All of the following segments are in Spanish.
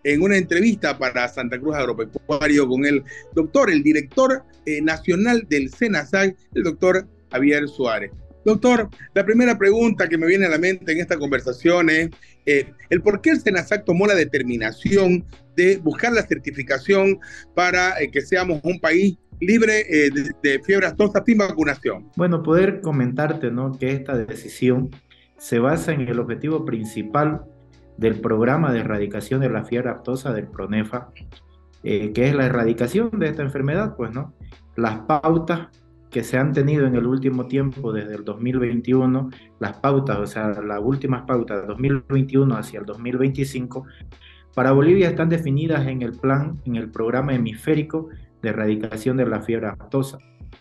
en una entrevista para Santa Cruz Agropecuario con el director nacional del SENASAC, el doctor Javier Suárez. Doctor, la primera pregunta que me viene a la mente en esta conversación es el por qué el SENASAC tomó la determinación de buscar la certificación para que seamos un país libre de fiebre aftosa sin vacunación. Bueno, poder comentarte, ¿no?, que esta decisión se basa en el objetivo principal del programa de erradicación de la fiebre aftosa del PRONEFA, que es la erradicación de esta enfermedad, pues, ¿no? Las pautas que se han tenido en el último tiempo, desde el 2021, las pautas, o sea, las últimas pautas de 2021 hacia el 2025, para Bolivia están definidas en el plan, en el programa hemisférico de erradicación de la fiebre aftosa.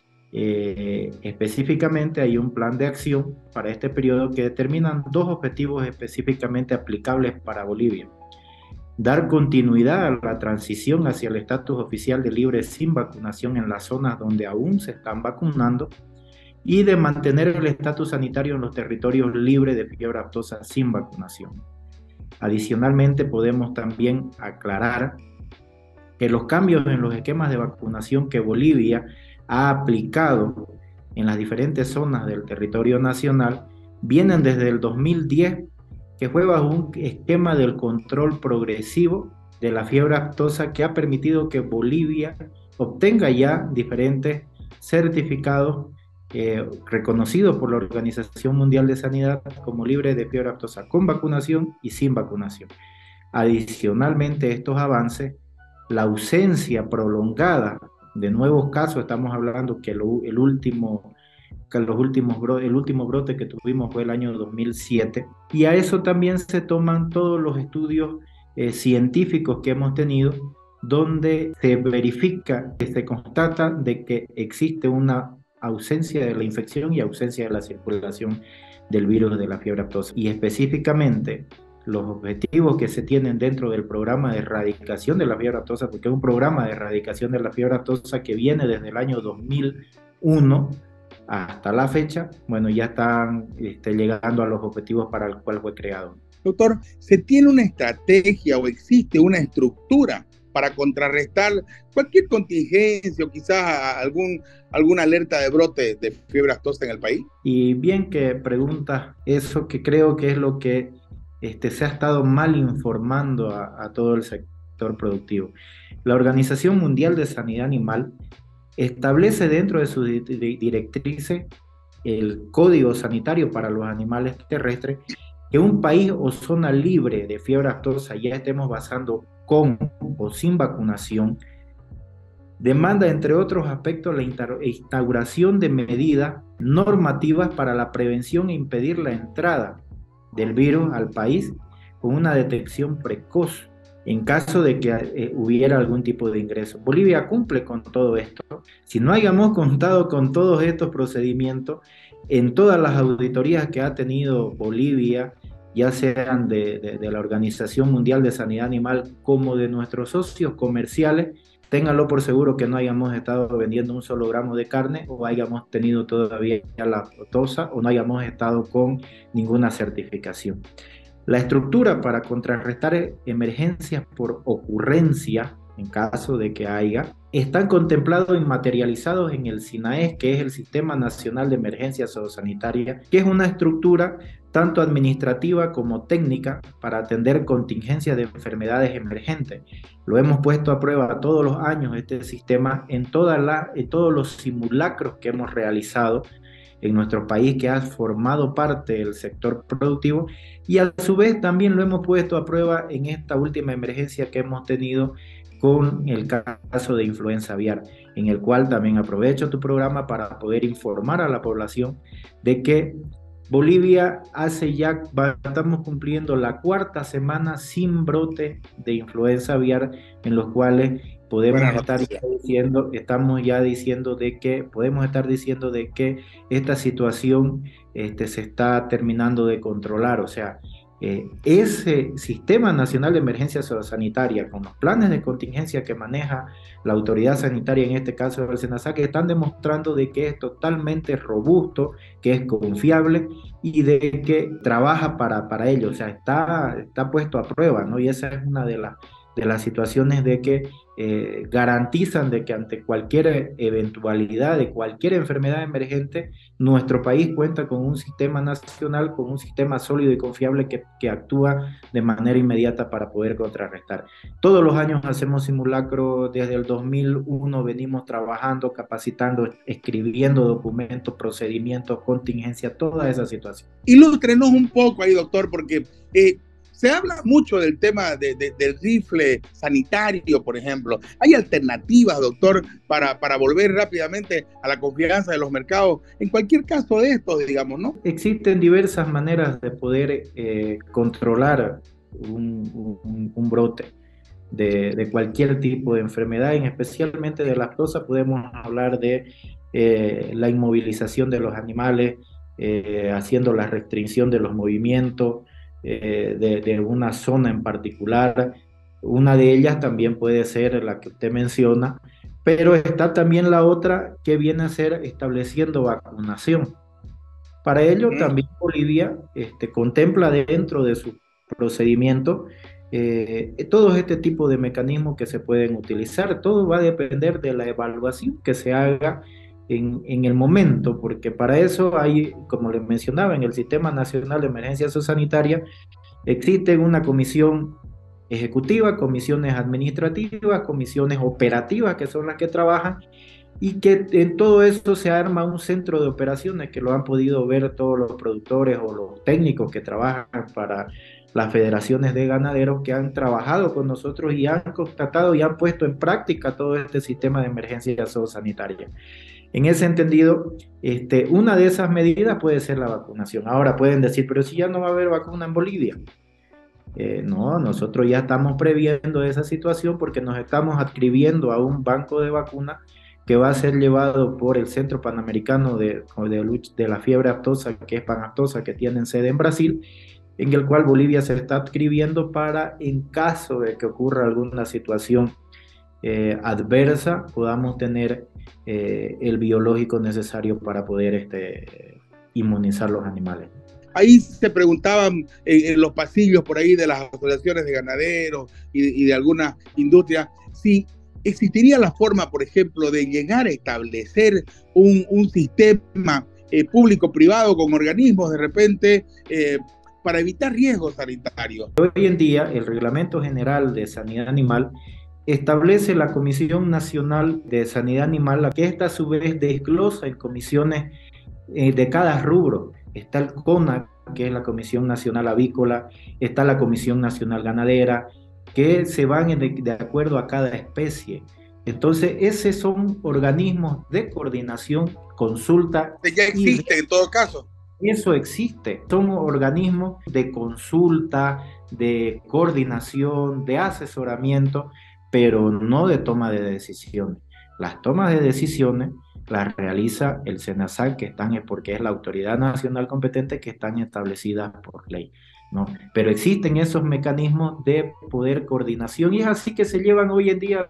Específicamente hay un plan de acción para este periodo que determinan dos objetivos específicamente aplicables para Bolivia: dar continuidad a la transición hacia el estatus oficial de libre sin vacunación en las zonas donde aún se están vacunando, y de mantener el estatus sanitario en los territorios libres de fiebre aftosa sin vacunación. Adicionalmente, podemos también aclarar que los cambios en los esquemas de vacunación que Bolivia ha aplicado en las diferentes zonas del territorio nacional vienen desde el 2010, que fue bajo un esquema del control progresivo de la fiebre aftosa que ha permitido que Bolivia obtenga ya diferentes certificados reconocidos por la Organización Mundial de Sanidad como libre de fiebre aftosa con vacunación y sin vacunación. Adicionalmente a estos avances, la ausencia prolongada de nuevos casos, estamos hablando que el último brote que tuvimos fue el año 2007, y a eso también se toman todos los estudios científicos que hemos tenido, donde se verifica, que se constata de que existe una ausencia de la infección y ausencia de la circulación del virus de la fiebre aftosa. Y específicamente los objetivos que se tienen dentro del programa de erradicación de la fiebre aftosa, porque es un programa de erradicación de la fiebre aftosa que viene desde el año 2001 hasta la fecha, bueno, ya están llegando a los objetivos para el cual fue creado. Doctor, ¿se tiene una estrategia o existe una estructura para contrarrestar cualquier contingencia o quizás alguna alerta de brote de fiebre aftosa en el país? Y bien que preguntas eso, que creo que es lo que se ha estado mal informando a todo el sector productivo. La Organización Mundial de Sanidad Animal establece dentro de sus directrices el Código Sanitario para los Animales Terrestres, que un país o zona libre de fiebre aftosa, ya estemos basando con o sin vacunación, demanda, entre otros aspectos, la instauración de medidas normativas para la prevención e impedir la entrada del virus al país con una detección precoz en caso de que hubiera algún tipo de ingreso. Bolivia cumple con todo esto. Si no hayamos contado con todos estos procedimientos, en todas las auditorías que ha tenido Bolivia, ya sean de la Organización Mundial de Sanidad Animal como de nuestros socios comerciales, ténganlo por seguro que no hayamos estado vendiendo un solo gramo de carne, o hayamos tenido todavía la aftosa, o no hayamos estado con ninguna certificación. La estructura para contrarrestar emergencias por ocurrencia, en caso de que haya, están contemplados y materializados en el SINAES, que es el Sistema Nacional de Emergencia Sociosanitaria, que es una estructura tanto administrativa como técnica para atender contingencias de enfermedades emergentes. Lo hemos puesto a prueba todos los años, este sistema, en todos los simulacros que hemos realizado en nuestro país, que ha formado parte del sector productivo, y a su vez también lo hemos puesto a prueba en esta última emergencia que hemos tenido con el caso de influenza aviar, en el cual también aprovecho tu programa para poder informar a la población de que Bolivia estamos cumpliendo la cuarta semana sin brote de influenza aviar, en los cuales podemos estar diciendo, podemos estar diciendo de que esta situación se está terminando de controlar. O sea, ese Sistema Nacional de Emergencia Sanitaria, con los planes de contingencia que maneja la autoridad sanitaria, en este caso el SENASAC, están demostrando de que es totalmente robusto, que es confiable y de que trabaja para ello. O sea, está puesto a prueba, ¿no? Y esa es una de las situaciones de que garantizan de que ante cualquier eventualidad de cualquier enfermedad emergente, nuestro país cuenta con un sistema nacional, con un sistema sólido y confiable que actúa de manera inmediata para poder contrarrestar. Todos los años hacemos simulacro, desde el 2001 venimos trabajando, capacitando, escribiendo documentos, procedimientos, contingencia, toda esa situación. Ilústrenos un poco ahí, doctor, porque se habla mucho del tema del rifle sanitario, por ejemplo. ¿Hay alternativas, doctor, para volver rápidamente a la confianza de los mercados? En cualquier caso de estos, digamos, ¿no? Existen diversas maneras de poder controlar un brote de cualquier tipo de enfermedad, y especialmente de la aftosa. Podemos hablar de la inmovilización de los animales, haciendo la restricción de los movimientos de una zona en particular. Una de ellas también puede ser la que usted menciona, pero está también la otra que viene a ser estableciendo vacunación. Para ello también Bolivia contempla dentro de su procedimiento todo este tipo de mecanismos que se pueden utilizar. Todo va a depender de la evaluación que se haga en el momento, porque para eso hay, como les mencionaba, en el Sistema Nacional de Emergencia Sociosanitaria existe una comisión ejecutiva, comisiones administrativas, comisiones operativas, que son las que trabajan, y que en todo esto se arma un centro de operaciones que lo han podido ver todos los productores o los técnicos que trabajan para las federaciones de ganaderos, que han trabajado con nosotros y han constatado y han puesto en práctica todo este sistema de emergencia zoosanitaria. En ese entendido, una de esas medidas puede ser la vacunación. Ahora pueden decir, pero si ya no va a haber vacuna en Bolivia. No, nosotros ya estamos previendo esa situación porque nos estamos adscribiendo a un banco de vacunas que va a ser llevado por el Centro Panamericano de la Fiebre Aftosa, que es Panaftosa, que tienen sede en Brasil, en el cual Bolivia se está adscribiendo para, en caso de que ocurra alguna situación adversa, podamos tener el biológico necesario para poder inmunizar los animales. Ahí se preguntaban en los pasillos por ahí de las asociaciones de ganaderos y de algunas industrias si existiría la forma, por ejemplo, de llegar a establecer un sistema público-privado con organismos de repente para evitar riesgos sanitarios. Hoy en día el Reglamento General de Sanidad Animal establece la Comisión Nacional de Sanidad Animal, la que esta a su vez desglosa en comisiones de cada rubro. Está el CONAC, que es la Comisión Nacional Avícola, está la Comisión Nacional Ganadera, que se van de acuerdo a cada especie. Entonces, esos son organismos de coordinación, consulta. Ya existe en todo caso. Eso existe. Son organismos de consulta, de coordinación, de asesoramiento, pero no de toma de decisiones. Las tomas de decisiones las realiza el SENASAC, porque es la autoridad nacional competente, que están establecidas por ley, ¿no? Pero existen esos mecanismos de poder coordinación, y es así que se llevan hoy en día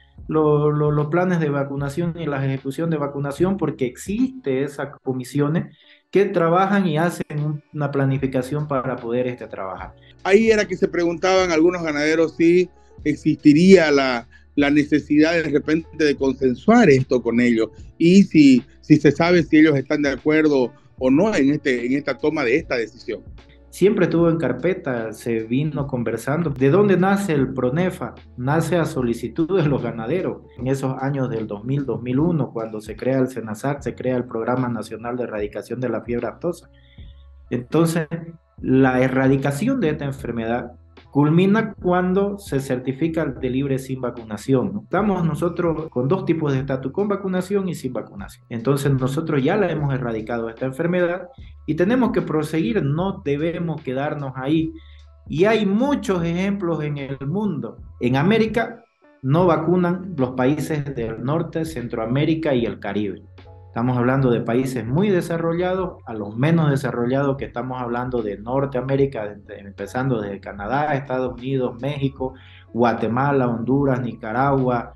los planes de vacunación y la ejecución de vacunación, porque existe esas comisiones que trabajan y hacen una planificación para poder trabajar. Ahí era que se preguntaban algunos ganaderos si existiría la necesidad de repente de consensuar esto con ellos, y si se sabe si ellos están de acuerdo o no en esta toma de esta decisión. Siempre estuvo en carpeta, se vino conversando. ¿De dónde nace el PRONEFA? Nace a solicitud de los ganaderos. En esos años del 2000-2001, cuando se crea el SENASAC, se crea el Programa Nacional de Erradicación de la Fiebre Aftosa. Entonces, la erradicación de esta enfermedad culmina cuando se certifica el de libre sin vacunación, ¿no? Estamos nosotros con dos tipos de estatus, con vacunación y sin vacunación. Entonces nosotros ya la hemos erradicado esta enfermedad y tenemos que proseguir, no debemos quedarnos ahí. Y hay muchos ejemplos en el mundo. En América no vacunan los países del norte, Centroamérica y el Caribe. Estamos hablando de países muy desarrollados a los menos desarrollados, que estamos hablando de Norteamérica, empezando desde Canadá, Estados Unidos, México, Guatemala, Honduras, Nicaragua,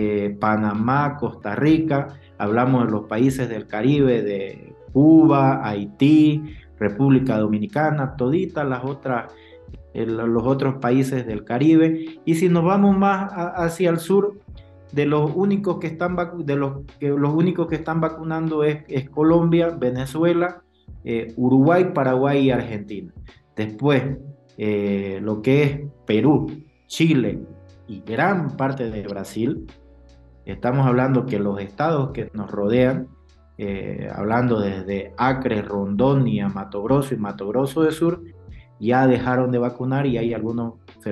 Panamá, Costa Rica. Hablamos de los países del Caribe, de Cuba, Haití, República Dominicana, toditas las otras los otros países del Caribe. Y si nos vamos más hacia el sur, de los únicos que están, los únicos que están vacunando es Colombia, Venezuela, Uruguay, Paraguay y Argentina. Después, lo que es Perú, Chile y gran parte de Brasil, estamos hablando que los estados que nos rodean, hablando desde Acre, Rondônia, Mato Grosso y Mato Grosso del Sur, ya dejaron de vacunar y hay algunos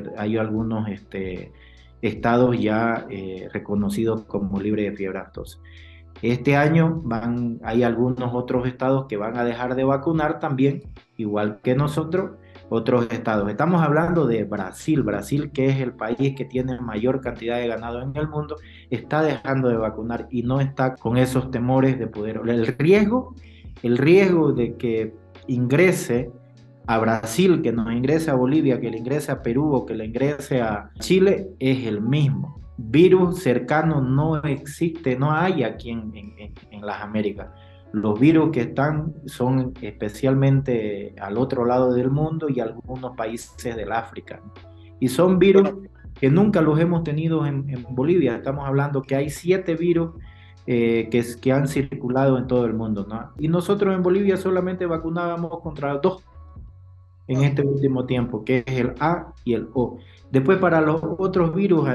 estados ya reconocidos como libres de fiebre aftosa. Este año hay algunos otros estados que van a dejar de vacunar también, igual que nosotros, otros estados. Estamos hablando de Brasil. Brasil, que es el país que tiene mayor cantidad de ganado en el mundo, está dejando de vacunar y no está con esos temores de poder. El riesgo de que ingrese a Brasil, que nos ingrese a Bolivia, que le ingrese a Perú o que le ingrese a Chile es el mismo. Virus cercano no existe, no hay aquí en las Américas. Los virus que están son especialmente al otro lado del mundo y algunos países del África. Y son virus que nunca los hemos tenido en Bolivia. Estamos hablando que hay 7 virus que han circulado en todo el mundo, ¿no? Y nosotros en Bolivia solamente vacunábamos contra 2 en este último tiempo, que es el A y el O. Después para los otros virus,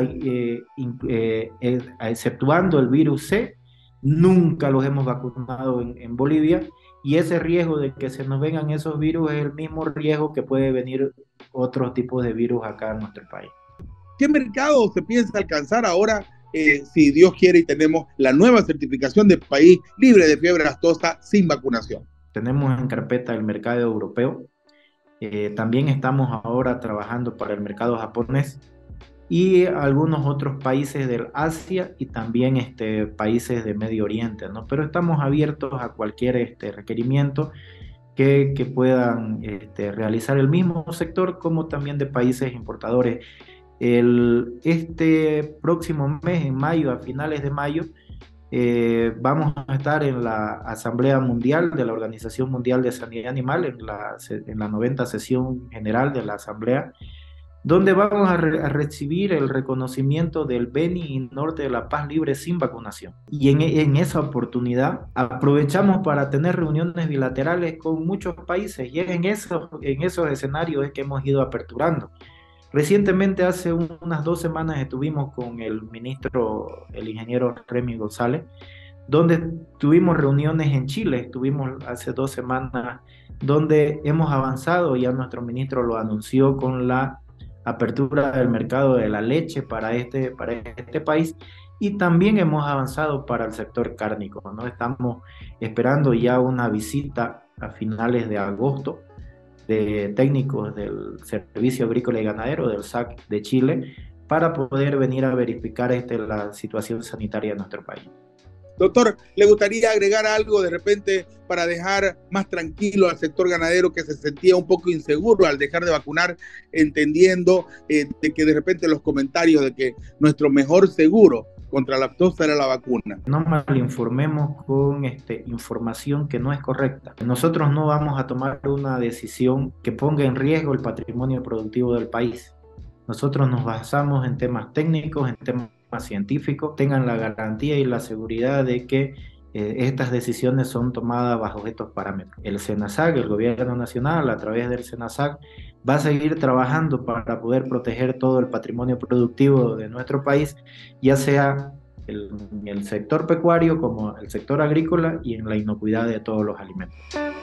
exceptuando el virus C, nunca los hemos vacunado en Bolivia, y ese riesgo de que se nos vengan esos virus es el mismo riesgo que puede venir otros tipos de virus acá en nuestro país. ¿Qué mercado se piensa alcanzar ahora, si Dios quiere y tenemos la nueva certificación de país libre de fiebre aftosa sin vacunación? Tenemos en carpeta el mercado europeo. También estamos ahora trabajando para el mercado japonés y algunos otros países del Asia y también países de Medio Oriente, ¿no? Pero estamos abiertos a cualquier requerimiento que puedan realizar el mismo sector, como también de países importadores. Este próximo mes, en mayo, a finales de mayo, vamos a estar en la Asamblea Mundial de la Organización Mundial de Sanidad Animal, en la 90ª sesión general de la Asamblea, donde vamos a recibir el reconocimiento del Beni y Norte de la Paz libre sin vacunación. Y en esa oportunidad aprovechamos para tener reuniones bilaterales con muchos países, y es en esos escenarios es que hemos ido aperturando. Recientemente, hace unas 2 semanas, estuvimos con el ministro, el ingeniero Remy González, donde tuvimos reuniones en Chile. Estuvimos hace 2 semanas, donde hemos avanzado, ya nuestro ministro lo anunció, con la apertura del mercado de la leche para este país, y también hemos avanzado para el sector cárnico, ¿no? Estamos esperando ya una visita a finales de agosto de técnicos del Servicio Agrícola y Ganadero, del SAC de Chile, para poder venir a verificar la situación sanitaria de nuestro país. Doctor, ¿le gustaría agregar algo de repente para dejar más tranquilo al sector ganadero, que se sentía un poco inseguro al dejar de vacunar, entendiendo de que de repente los comentarios de que nuestro mejor seguro contra la aftosa era la vacuna? No malinformemos con información que no es correcta. Nosotros no vamos a tomar una decisión que ponga en riesgo el patrimonio productivo del país. Nosotros nos basamos en temas técnicos, en temas científicos, tengan la garantía y la seguridad de que estas decisiones son tomadas bajo estos parámetros. El SENASAC, el gobierno nacional, a través del SENASAC, va a seguir trabajando para poder proteger todo el patrimonio productivo de nuestro país, ya sea el sector pecuario como el sector agrícola, y en la inocuidad de todos los alimentos.